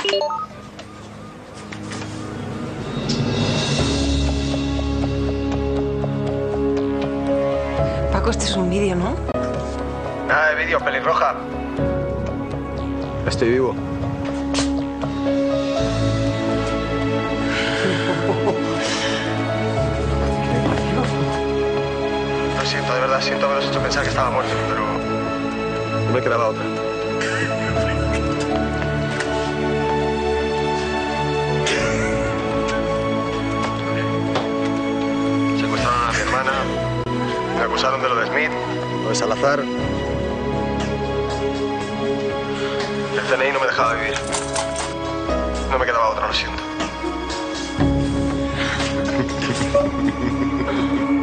Paco, este es un vídeo, ¿no? Nada de vídeo, pelirroja. Estoy vivo. Lo siento, de verdad, siento haberos hecho pensar que estaba muerto, pero no me quedaba otra. Secuestraron a mi hermana, me acusaron de lo de Smith, lo de Salazar. El CNI no me dejaba vivir. No me quedaba otra, lo siento.